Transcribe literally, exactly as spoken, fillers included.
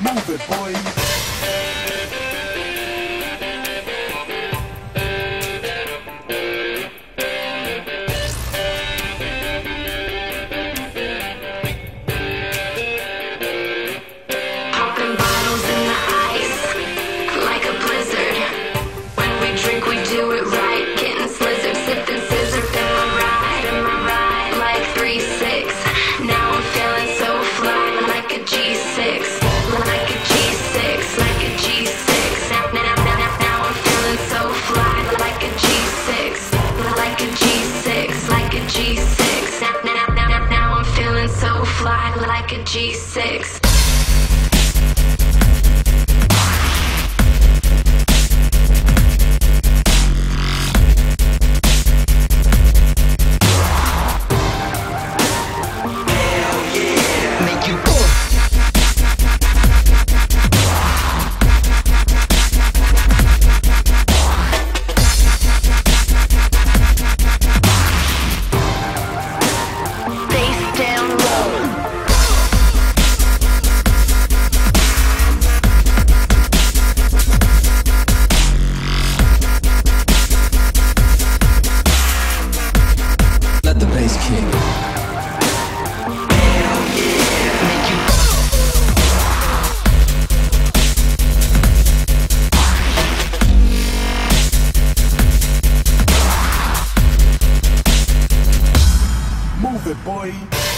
Move it, boy. Popping bottles in the ice, like a blizzard. When we drink, we do it right. Getting slizzard, sipping scissor. In my ride, in my ride, like three six. Now I'm feeling so fly, like a G six, like a G six, like a G six. Now, now, now, now, now I'm feeling so fly, like a G six, like a G six, like a G six. Now, now, now, now, now I'm feeling so fly, like a G six. Let the bass kick. Move it, boy.